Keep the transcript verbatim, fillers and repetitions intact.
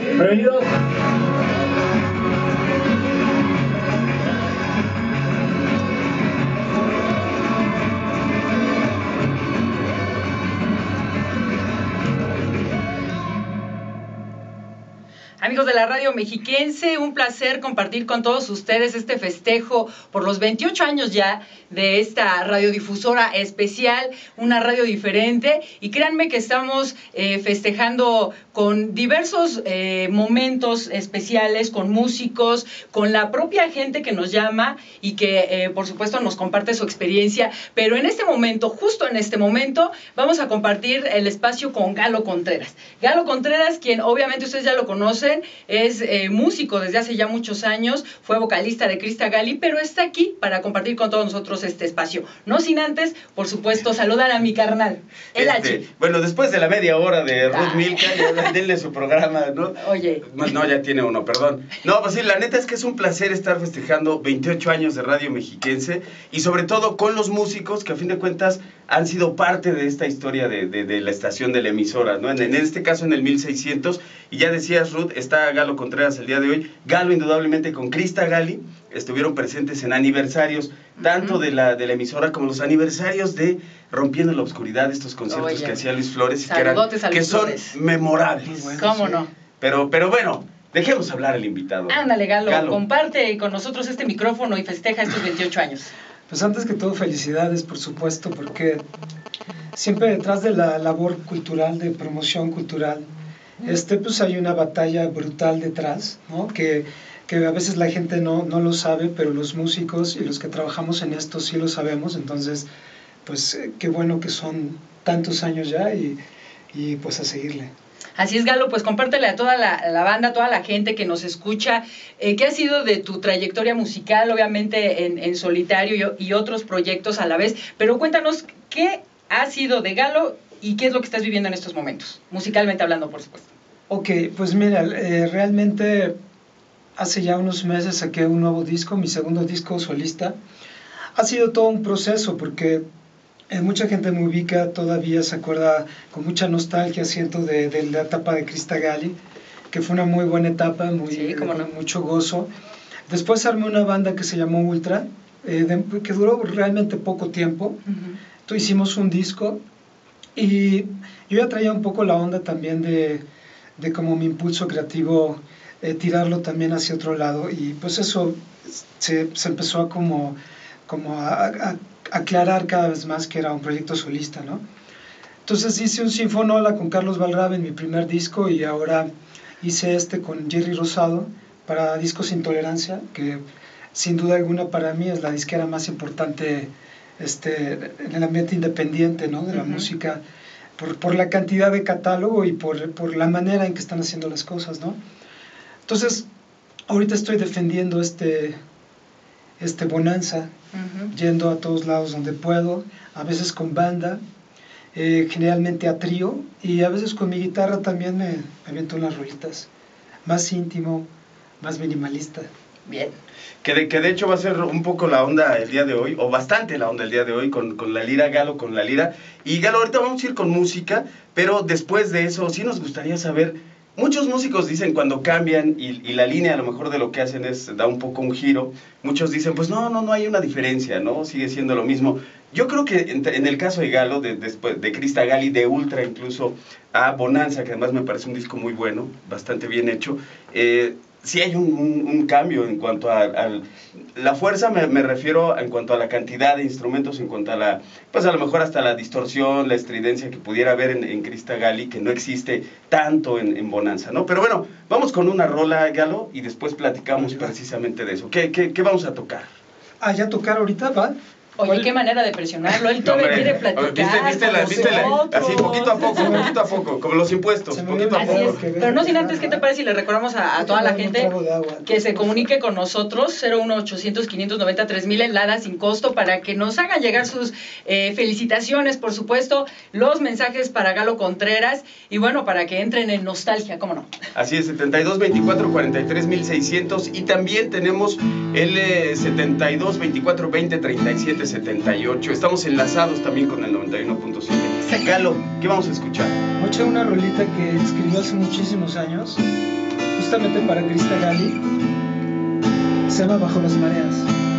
Bienvenidos. Amigos de la radio mexiquense, un placer compartir con todos ustedes este festejo por los veintiocho años ya de esta radiodifusora especial, una radio diferente, y créanme que estamos eh, festejando con diversos eh, momentos especiales, con músicos, con la propia gente que nos llama y que eh, por supuesto nos comparte su experiencia, pero en este momento, justo en este momento, vamos a compartir el espacio con Galo Contreras. Galo Contreras, quien obviamente ustedes ya lo conocen, es eh, músico desde hace ya muchos años, fue vocalista de Crista Gali, pero está aquí para compartir con todos nosotros este espacio. No sin antes, por supuesto, saludar a mi carnal, el este, H. Bueno, después de la media hora de Ruth ah. Milka, ya denle su programa, ¿no? Oye. No, ya tiene uno, perdón. No, pues sí, la neta es que es un placer estar festejando veintiocho años de radio mexiquense y sobre todo con los músicos que a fin de cuentas han sido parte de esta historia de, de, de la estación de la emisora, ¿no? En, en este caso en el mil seiscientos, y ya decías, Ruth, está Galo Contreras el día de hoy. Galo indudablemente con Crista Gali estuvieron presentes en aniversarios tanto uh-huh. de, la, de la emisora como los aniversarios de Rompiendo la Oscuridad, estos conciertos Oye. que hacía Luis Flores y que, eran, que son Flores. memorables. Bueno, ¿Cómo sí. no? Pero, pero bueno, dejemos hablar al invitado. Ándale, Galo, Galo, comparte con nosotros este micrófono y festeja estos veintiocho años. Pues antes que todo, felicidades, por supuesto, porque siempre detrás de la labor cultural, de promoción cultural, este, pues hay una batalla brutal detrás, ¿no? Que, que a veces la gente no, no lo sabe, pero los músicos y los que trabajamos en esto sí lo sabemos. Entonces, pues qué bueno que son tantos años ya y, y pues a seguirle. Así es, Galo, pues compártele a toda la, la banda, a toda la gente que nos escucha, eh, qué ha sido de tu trayectoria musical, obviamente en, en solitario y, y otros proyectos a la vez, pero cuéntanos qué ha sido de Galo y qué es lo que estás viviendo en estos momentos, musicalmente hablando, por supuesto. Ok, pues mira, eh, realmente hace ya unos meses saqué un nuevo disco, mi segundo disco solista. Ha sido todo un proceso porque Eh, mucha gente me ubica, todavía se acuerda con mucha nostalgia, siento, de, de la etapa de Crista Gali, que fue una muy buena etapa, muy, sí, cómo no. con mucho gozo. Después armé una banda que se llamó Ultra, eh, de, que duró realmente poco tiempo. Uh-huh. Entonces hicimos un disco y yo ya traía un poco la onda también de, de como mi impulso creativo, eh, tirarlo también hacia otro lado, y pues eso se, se empezó a como, como a, a aclarar cada vez más que era un proyecto solista, ¿no? Entonces hice un Sinfonola con Carlos Valrabe en mi primer disco, y ahora hice este con Jerry Rosado para Discos Intolerancia, que sin duda alguna para mí es la disquera más importante este, en el ambiente independiente, ¿no? De la uh-huh. música, por, por la cantidad de catálogo y por, por la manera en que están haciendo las cosas, ¿no? Entonces ahorita estoy defendiendo este, este Bonanza, uh-huh. yendo a todos lados donde puedo, a veces con banda, eh, generalmente a trío, y a veces con mi guitarra también me, me aviento unas rolitas, más íntimo, más minimalista. Bien. Que de, que de hecho va a ser un poco la onda el día de hoy, o bastante la onda el día de hoy, con, con la lira, Galo, con la lira. Y Galo, ahorita vamos a ir con música, pero después de eso sí nos gustaría saber. Muchos músicos dicen cuando cambian y, y la línea a lo mejor de lo que hacen es da un poco un giro, muchos dicen pues no, no, no hay una diferencia, ¿no? Sigue siendo lo mismo. Yo creo que en, en el caso de Galo, de, de, de Crista Gali, de Ultra incluso, a Bonanza, que además me parece un disco muy bueno, bastante bien hecho, eh, sí hay un, un, un cambio en cuanto a, a la fuerza, me, me refiero en cuanto a la cantidad de instrumentos, en cuanto a la, pues a lo mejor hasta la distorsión, la estridencia que pudiera haber en, en Crista Gali, que no existe tanto en, en Bonanza, ¿no? Pero bueno, vamos con una rola, Galo, y después platicamos precisamente de eso. ¿Qué, qué, qué vamos a tocar? Ah, ¿ya tocar ahorita, va? Oye, qué manera de presionarlo, él todavía quiere platicar. ¿Viste, viste la, viste la, así poquito a poco, poquito a poco, como los impuestos, poquito a poco. Pero no sin antes, ¿qué te parece si le recordamos a, a toda la gente que se comunique con nosotros, cero uno ochocientos, quinientos noventa, tres mil en Lada sin costo, para que nos hagan llegar sus eh, felicitaciones, por supuesto, los mensajes para Galo Contreras, y bueno, para que entren en nostalgia, ¿cómo no? Así es, setenta y dos, veinticuatro, cuarenta y tres mil seiscientos, y también tenemos el eh, setenta y dos, veinticuatro, veinte, treinta y siete, setenta y ocho. Estamos enlazados también con el noventa y uno punto siete. Galo, ¿qué vamos a escuchar? Voy a echar una rolita que escribió hace muchísimos años, justamente para Krista Gali, se llama Bajo las mareas.